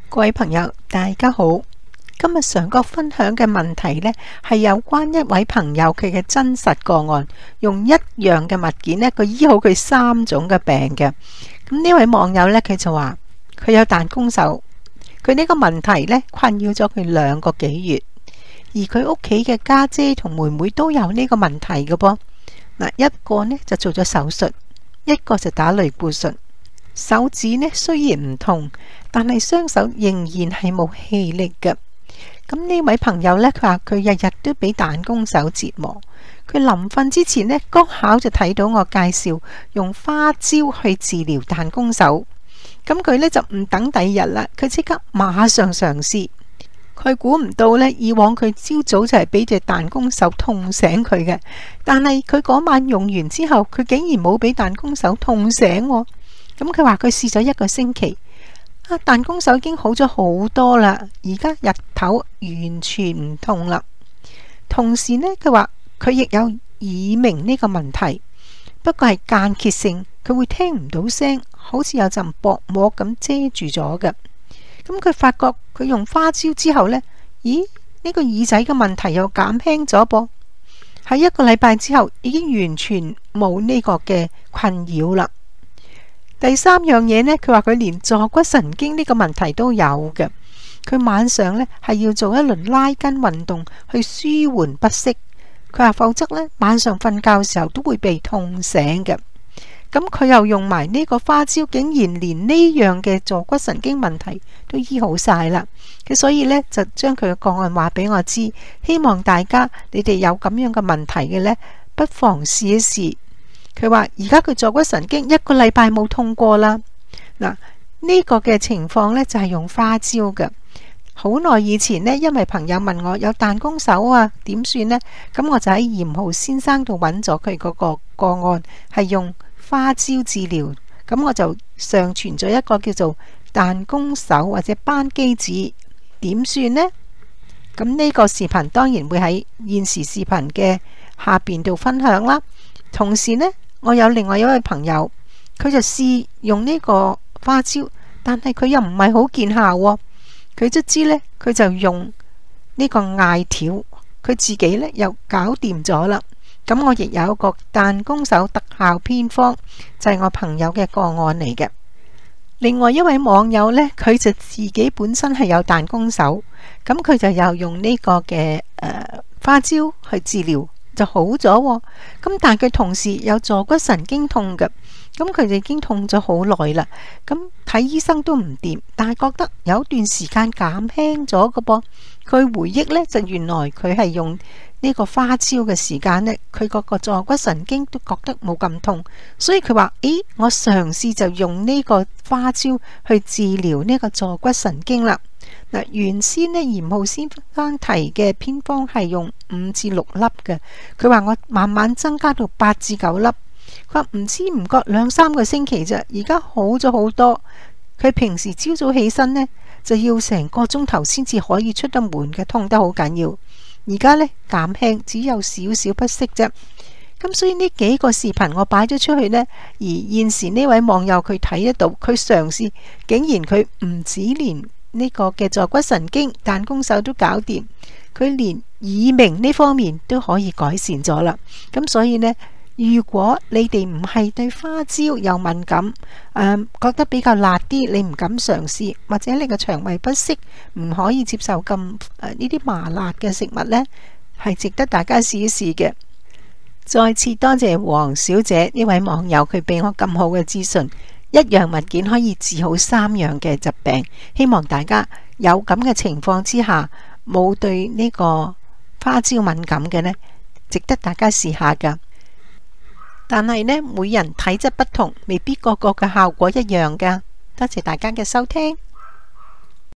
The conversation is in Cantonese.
各位朋友，大家好。今日常覺分享嘅問題呢，係有關一位朋友佢嘅真實個案，用一樣嘅物件呢，佢醫好佢3種嘅病嘅。咁呢位網友呢，佢就話佢有彈弓手，佢呢個問題呢，困擾咗佢2個幾月，而佢屋企嘅家姐同妹妹都有呢個問題嘅噃。嗱，一個呢就做咗手術，一個就打類固醇。手指呢雖然唔痛，但係雙手仍然係冇氣力嘅。咁呢位朋友呢，佢話佢日日都俾彈弓手折磨。佢臨瞓之前呢，剛巧就睇到我介紹用花椒去治療彈弓手。咁佢呢就唔等第2日啦，佢即刻馬上嘗試。佢估唔到呢，以往佢朝早就係俾隻彈弓手痛醒佢嘅，但係佢嗰晚用完之後，佢竟然冇俾彈弓手痛醒喎。咁佢話佢試咗1個星期，彈弓手已經好咗好多啦，而家日頭完全唔痛啦。同時呢，佢話佢亦有耳鳴呢個問題，不過係間歇性，佢會聽唔到聲，好似有陣薄膜咁遮住咗嘅。咁佢發覺佢用花椒之後呢，咦？呢個耳仔嘅問題又減輕咗噃。喺1個禮拜之後，已經完全冇呢個嘅困擾啦。第3樣嘢呢，佢話佢連坐骨神經呢個問題都有嘅。佢晚上呢係要做一輪拉筋運動去舒緩不適。佢話否則呢，晚上瞓覺嘅時候都會被痛醒嘅。咁佢又用埋呢個花椒，竟然連呢樣嘅坐骨神經問題都醫好晒啦。佢所以呢，就將佢嘅個案話俾我知，希望大家你哋有咁樣嘅問題嘅呢，不妨試一試。佢話而家佢坐骨神經1個禮拜冇痛過啦。嗱，呢個嘅情況呢，就係用花椒嘅。好耐以前呢，因為朋友問我有彈弓手啊，點算呢？咁我就喺嚴浩先生度揾咗佢嗰個案，係用花椒治療。咁我就上傳咗一個叫做彈弓手或者扳機指點算呢？咁呢個視頻當然會喺現時視頻嘅下邊度分享啦。同時呢，我有另外一位朋友，佢就試用呢個花椒，但係佢又唔係好見效喎。佢卒之呢，佢就用呢個艾條，佢自己呢又搞掂咗啦。咁我亦有一個彈弓手特效偏方，就係我朋友嘅個案嚟嘅。另外一位網友呢，佢就自己本身係有彈弓手，咁佢就又用呢個嘅花椒去治療。就好咗喎，咁但係佢同時有坐骨神經痛嘅，咁佢哋已經痛咗好耐啦，咁睇醫生都唔掂，但係覺得有段時間減輕咗嘅噃。佢回憶呢，就原來佢係用呢個花椒嘅時間呢，佢嗰個坐骨神經都覺得冇咁痛，所以佢話：咦，我嘗試就用呢個花椒去治療呢個坐骨神經啦。嗱，原先呢，嚴浩先生提嘅偏方係用5至6粒嘅，佢話我慢慢增加到8至9粒，佢話唔知唔覺2-3個星期啫，而家好咗好多。佢平時朝早起身呢，就要成個鐘頭先至可以出得門嘅，痛得好緊要。而家呢，減輕，只有少少不適啫。咁所以呢幾個視頻我擺咗出去呢，而現時呢位網友佢睇得到，佢嘗試，竟然佢唔止連呢個嘅坐骨神經彈弓手都搞掂，佢連耳鳴呢方面都可以改善咗啦。咁所以呢，如果你哋唔係對花椒有敏感，覺得比較辣啲，你唔敢嘗試，或者你個腸胃不適，唔可以接受咁呢啲麻辣嘅食物呢，係值得大家試一試嘅。再次多謝黃小姐呢位網友，佢俾我咁好嘅資訊。一樣物件可以治好3樣嘅疾病，希望大家有咁嘅情況之下，冇對呢個花椒敏感嘅呢，值得大家試下噶。但係呢，每人體質不同，未必個個嘅效果一樣噶。多謝大家嘅收聽。